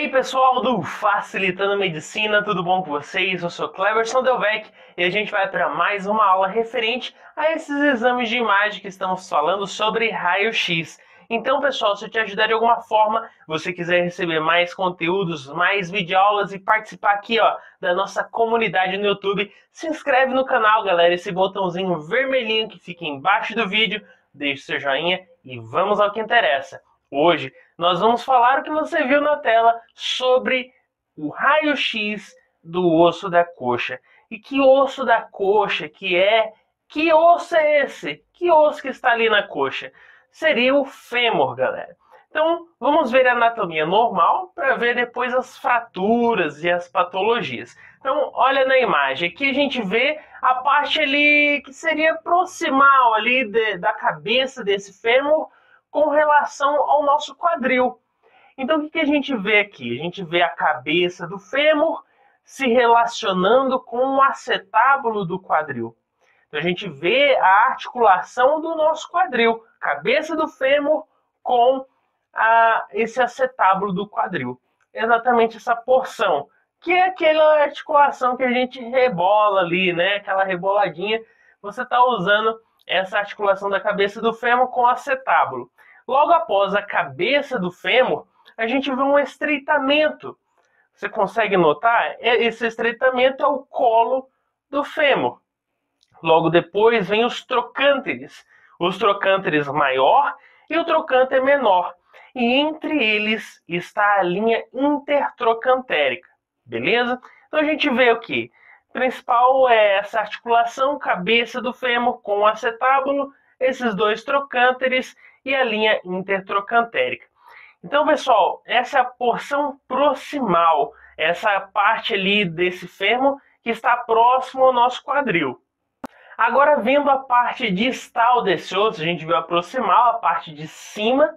aí pessoal do Facilitando Medicina, tudo bom com vocês? Eu sou Cleverson Delvec e a gente vai para mais uma aula referente a esses exames de imagem que estamos falando sobre raio-x. Então pessoal, se eu te ajudar de alguma forma, você quiser receber mais conteúdos, mais videoaulas e participar aqui da nossa comunidade no YouTube, se inscreve no canal galera, esse botãozinho vermelhinho que fica embaixo do vídeo, deixe seu joinha e vamos ao que interessa. Hoje nós vamos falar o que você viu na tela sobre o raio-x do osso da coxa. E que osso da coxa que osso é esse? Que osso que está ali na coxa? Seria o fêmur, galera. Então, vamos ver a anatomia normal para ver depois as fraturas e as patologias. Então, olha na imagem. Aqui a gente vê a parte ali que seria proximal ali da cabeça desse fêmur com relação ao nosso quadril. Então, o que a gente vê aqui? A gente vê a cabeça do fêmur se relacionando com o acetábulo do quadril. Então, a gente vê a articulação do nosso quadril, cabeça do fêmur com esse acetábulo do quadril. Exatamente essa porção, que é aquela articulação que a gente rebola ali, né? Aquela reboladinha, você está usando essa articulação da cabeça do fêmur com o acetábulo. Logo após a cabeça do fêmur, a gente vê um estreitamento. Você consegue notar? Esse estreitamento é o colo do fêmur. Logo depois vem os trocânteres. Os trocânteres maior e o trocânter menor. E entre eles está a linha intertrocantérica. Beleza? Então a gente vê o que? O principal é essa articulação, cabeça do fêmur com o acetábulo, esses dois trocânteres e a linha intertrocantérica. Então, pessoal, essa é a porção proximal, essa parte ali desse fêmur que está próximo ao nosso quadril. Agora, vendo a parte distal desse osso, a gente viu a proximal, a parte de cima.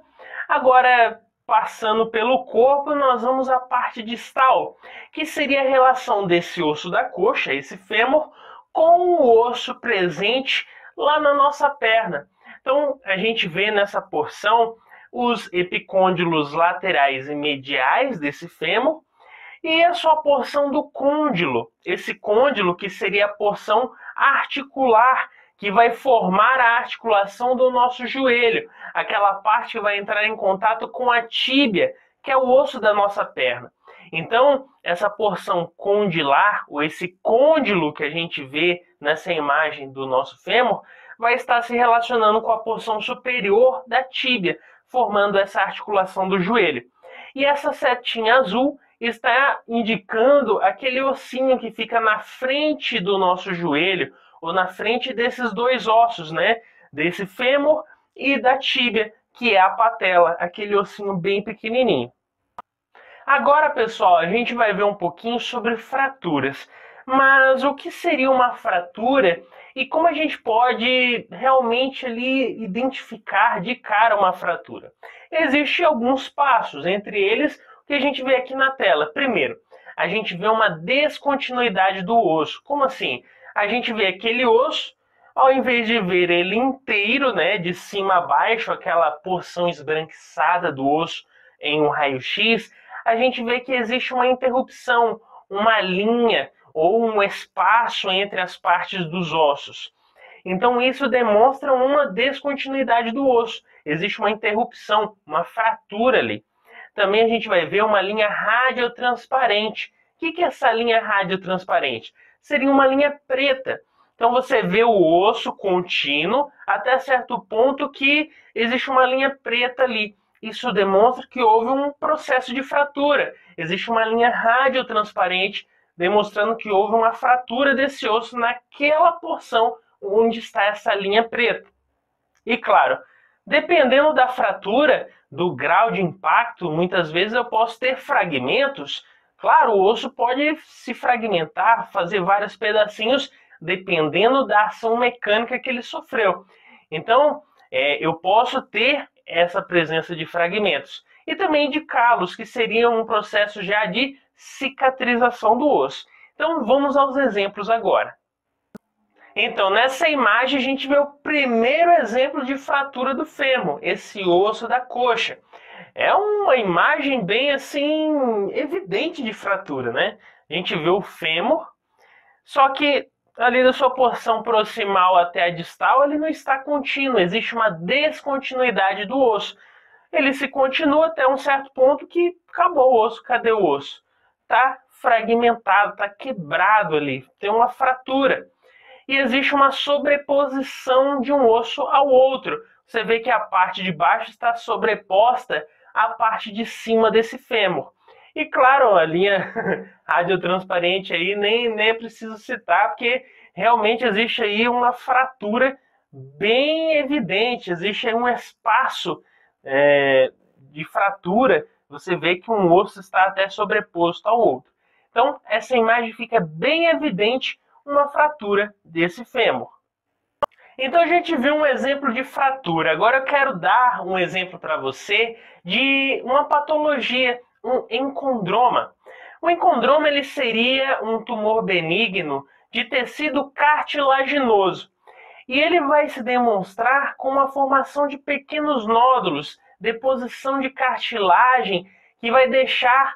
Agora, passando pelo corpo, nós vamos à parte distal, que seria a relação desse osso da coxa, esse fêmur, com o osso presente lá na nossa perna. Então, a gente vê nessa porção os epicôndilos laterais e mediais desse fêmur e a sua porção do côndilo. Esse côndilo que seria a porção articular, que vai formar a articulação do nosso joelho, aquela parte que vai entrar em contato com a tíbia, que é o osso da nossa perna. Então, essa porção condilar, ou esse côndilo que a gente vê nessa imagem do nosso fêmur, vai estar se relacionando com a porção superior da tíbia, formando essa articulação do joelho. E essa setinha azul está indicando aquele ossinho que fica na frente do nosso joelho, ou na frente desses dois ossos, né? Desse fêmur e da tíbia, que é a patela, aquele ossinho bem pequenininho. Agora, pessoal, a gente vai ver um pouquinho sobre fraturas. Mas o que seria uma fratura e como a gente pode realmente ali identificar de cara uma fratura? Existem alguns passos, entre eles o que a gente vê aqui na tela. Primeiro, a gente vê uma descontinuidade do osso. Como assim? A gente vê aquele osso, ao invés de ver ele inteiro, né, de cima a baixo, aquela porção esbranquiçada do osso em um raio-x, a gente vê que existe uma interrupção, uma linha ou um espaço entre as partes dos ossos. Então isso demonstra uma descontinuidade do osso. Existe uma interrupção, uma fratura ali. Também a gente vai ver uma linha radiotransparente. O que é essa linha radiotransparente? Seria uma linha preta. Então você vê o osso contínuo até certo ponto que existe uma linha preta ali. Isso demonstra que houve um processo de fratura. Existe uma linha radiotransparente demonstrando que houve uma fratura desse osso naquela porção onde está essa linha preta. E claro, dependendo da fratura, do grau de impacto, muitas vezes eu posso ter fragmentos. Claro, o osso pode se fragmentar, fazer vários pedacinhos, dependendo da ação mecânica que ele sofreu. Então, eu posso ter essa presença de fragmentos. E também de calos, que seria um processo já de cicatrização do osso. Então, vamos aos exemplos agora. Então, nessa imagem, a gente vê o primeiro exemplo de fratura do fêmur, esse osso da coxa. É uma imagem bem assim evidente de fratura, né? A gente vê o fêmur, só que ali da sua porção proximal até a distal ele não está contínuo, existe uma descontinuidade do osso. Ele se continua até um certo ponto que acabou o osso. Cadê o osso? Tá fragmentado, tá quebrado ali, tem uma fratura. E existe uma sobreposição de um osso ao outro. Você vê que a parte de baixo está sobreposta à parte de cima desse fêmur. E claro, a linha radiotransparente aí nem é preciso citar, porque realmente existe aí uma fratura bem evidente, existe aí um espaço de fratura. Você vê que um osso está até sobreposto ao outro. Então, essa imagem fica bem evidente uma fratura desse fêmur. Então a gente viu um exemplo de fratura. Agora eu quero dar um exemplo para você de uma patologia, um encondroma. O encondroma ele seria um tumor benigno de tecido cartilaginoso. E ele vai se demonstrar com a formação de pequenos nódulos, deposição de cartilagem, que vai deixar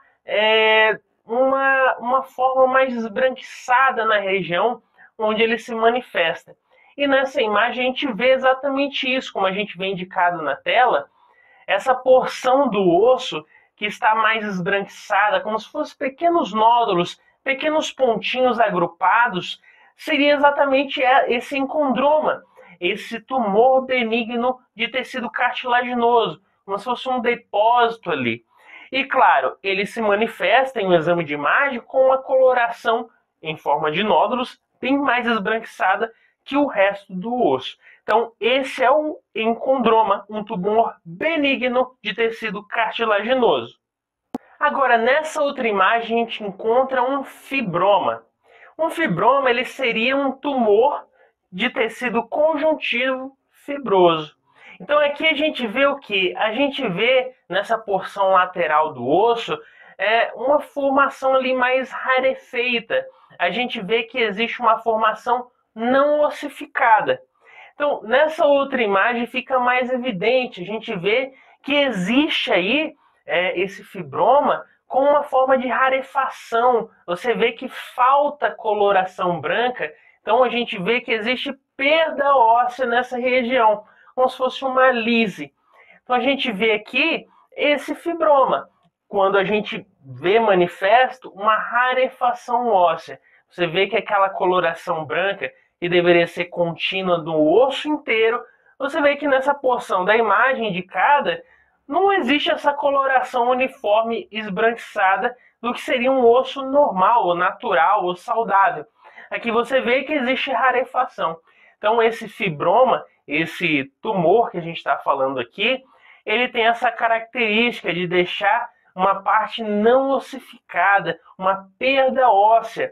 uma forma mais esbranquiçada na região onde ele se manifesta. E nessa imagem a gente vê exatamente isso, como a gente vê indicado na tela, essa porção do osso que está mais esbranquiçada, como se fossem pequenos nódulos, pequenos pontinhos agrupados, seria exatamente esse encondroma, esse tumor benigno de tecido cartilaginoso, como se fosse um depósito ali. E claro, ele se manifesta em um exame de imagem com uma coloração em forma de nódulos bem mais esbranquiçada que o resto do osso. Então, esse é um encondroma, um tumor benigno de tecido cartilaginoso. Agora, nessa outra imagem, a gente encontra um fibroma. Um fibroma ele seria um tumor de tecido conjuntivo fibroso. Então aqui a gente vê o que? A gente vê nessa porção lateral do osso uma formação ali mais rarefeita. A gente vê que existe uma formação não ossificada. Então nessa outra imagem fica mais evidente. A gente vê que existe aí esse fibroma com uma forma de rarefação. Você vê que falta coloração branca. Então a gente vê que existe perda óssea nessa região, como se fosse uma lise. Então a gente vê aqui esse fibroma. Quando a gente vê manifesto uma rarefação óssea, você vê que aquela coloração branca que deveria ser contínua do osso inteiro, você vê que nessa porção da imagem indicada não existe essa coloração uniforme esbranquiçada do que seria um osso normal, ou natural, ou saudável. Aqui você vê que existe rarefação. Então esse fibroma, esse tumor que a gente está falando aqui, ele tem essa característica de deixar uma parte não ossificada, uma perda óssea,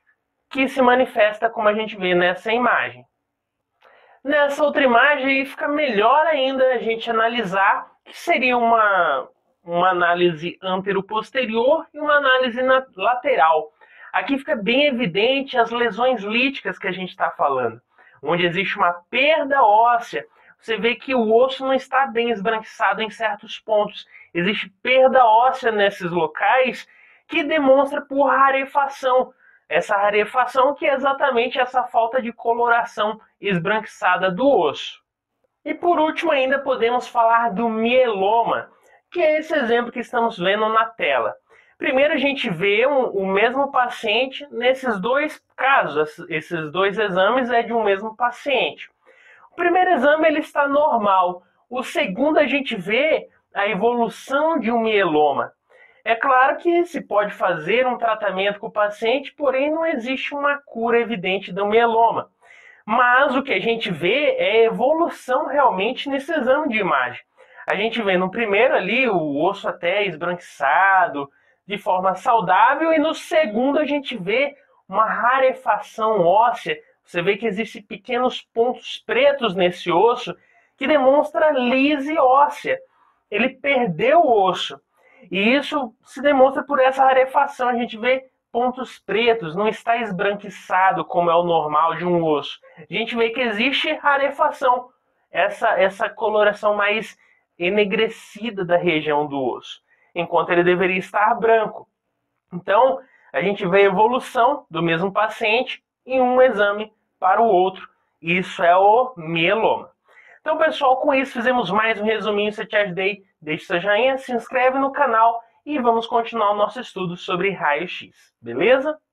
que se manifesta como a gente vê nessa imagem. Nessa outra imagem fica melhor ainda a gente analisar, que seria uma análise antero-posterior e uma análise lateral. Aqui fica bem evidente as lesões líticas que a gente está falando, onde existe uma perda óssea. Você vê que o osso não está bem esbranquiçado em certos pontos. Existe perda óssea nesses locais que demonstra por rarefação. Essa rarefação que é exatamente essa falta de coloração esbranquiçada do osso. E por último ainda podemos falar do mieloma, que é esse exemplo que estamos vendo na tela. Primeiro a gente vê o mesmo paciente nesses dois casos, esses dois exames é de um mesmo paciente. O primeiro exame ele está normal, o segundo a gente vê a evolução de um mieloma. É claro que se pode fazer um tratamento com o paciente, porém não existe uma cura evidente do mieloma. Mas o que a gente vê é a evolução realmente nesse exame de imagem. A gente vê no primeiro ali o osso até esbranquiçado, de forma saudável, e no segundo a gente vê uma rarefação óssea. Você vê que existem pequenos pontos pretos nesse osso que demonstra lise óssea. Ele perdeu o osso. E isso se demonstra por essa rarefação. A gente vê pontos pretos, não está esbranquiçado como é o normal de um osso. A gente vê que existe rarefação, essa coloração mais enegrecida da região do osso, enquanto ele deveria estar branco. Então, a gente vê a evolução do mesmo paciente em um exame para o outro. Isso é o mieloma. Então, pessoal, com isso fizemos mais um resuminho. Se eu te ajudei, deixe seu joinha, se inscreve no canal e vamos continuar o nosso estudo sobre raio-x, beleza?